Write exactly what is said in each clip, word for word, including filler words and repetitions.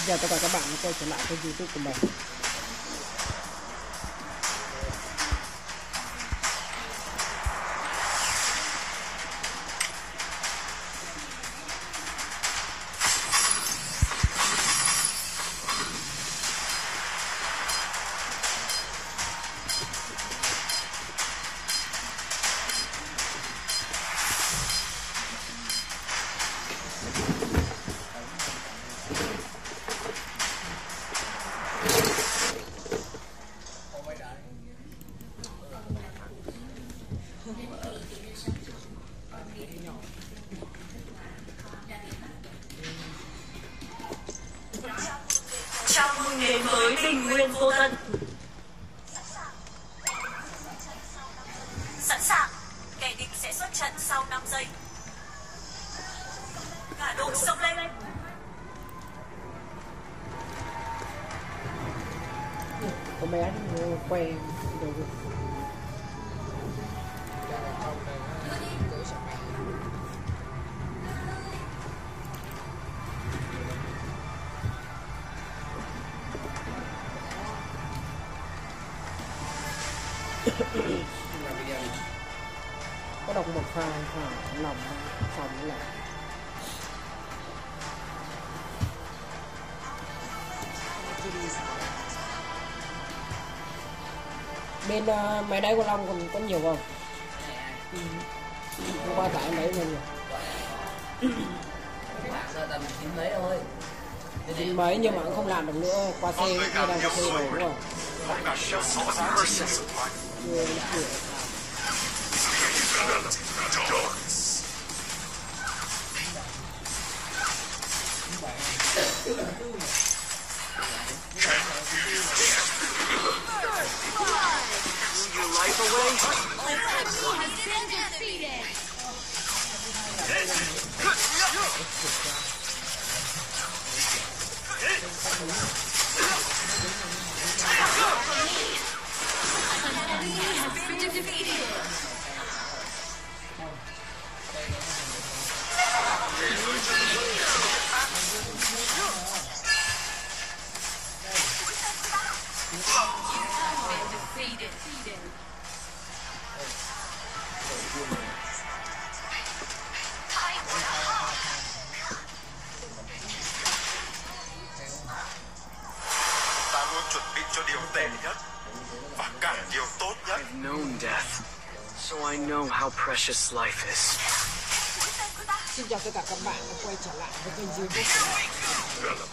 Xin chào tất cả các bạn đã quay trở lại kênh YouTube của mình. Chào mừng đến với Bình Nguyên Vô Tận. Sẵn sàng, kẻ địch sẽ xuất trận sau năm giây. Cả đội xông lên. Có bé quay đồ có đọc một file thả lòng phòng lại bên uh, máy đáy của Long còn có nhiều không? Ừ. Hôm qua tải mấy luôn rồi. Tầm chín mấy thôi. Chín mấy nhưng mà cũng không làm được nữa, qua xe kia đang qua xe rồi đúng không? Chưa chưa. Your life away. Ta luôn chuẩn bị cho điều tệ nhất và cả điều tốt nhất. I've known death, so I know how precious life is. Xin chào tất cả các bạn đã quay trở lại với kênh YouTube của mình.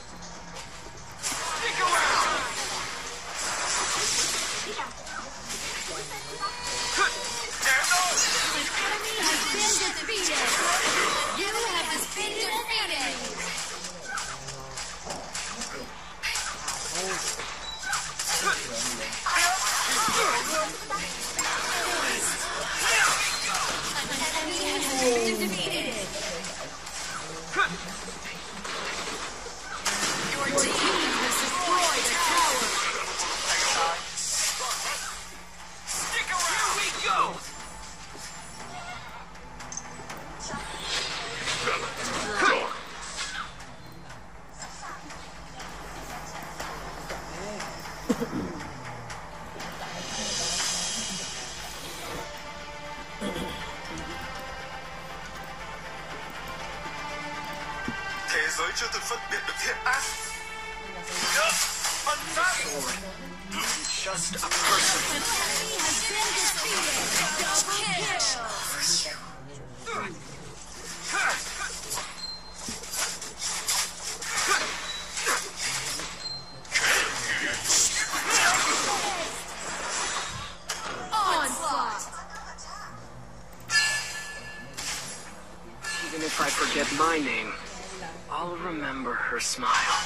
Thế giới chưa từng phân biệt được thiện ác. Phân xác. Just a person. Even if I forget my name, I'll remember her smile.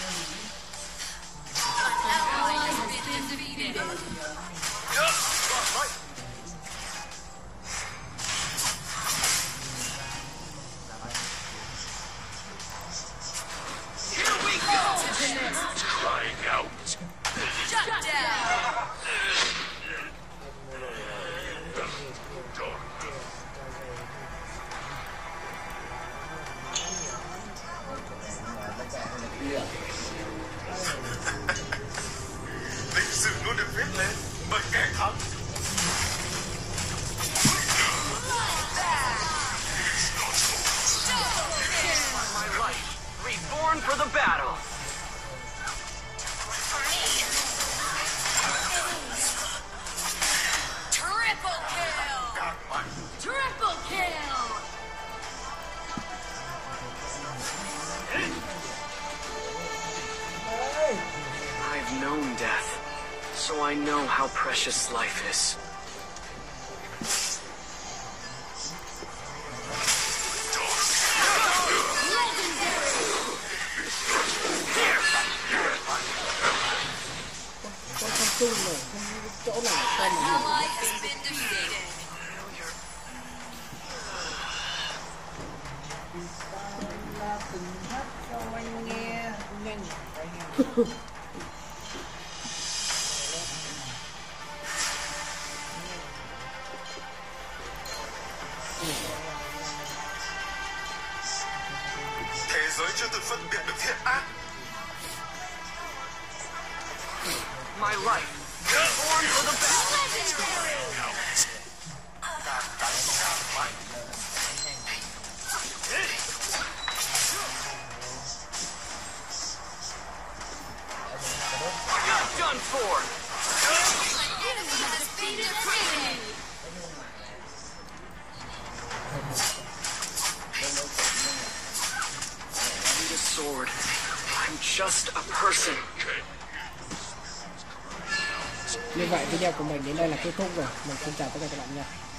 Here we go. Crying out. Shut down. known death, so I know how precious life is. Con không chung rồi, không chỗ nào con mà Ally has been defeated. là từng hát cho anh nghe nhanh phải nghe. Thế giới chưa từng phân biệt được thiện ác. My life, born for the battle. Done for. An enemy has been defeated. I need a sword. I'm just a person. Như vậy video của mình đến đây là kết thúc rồi. Mình xin chào tất cả các bạn nha.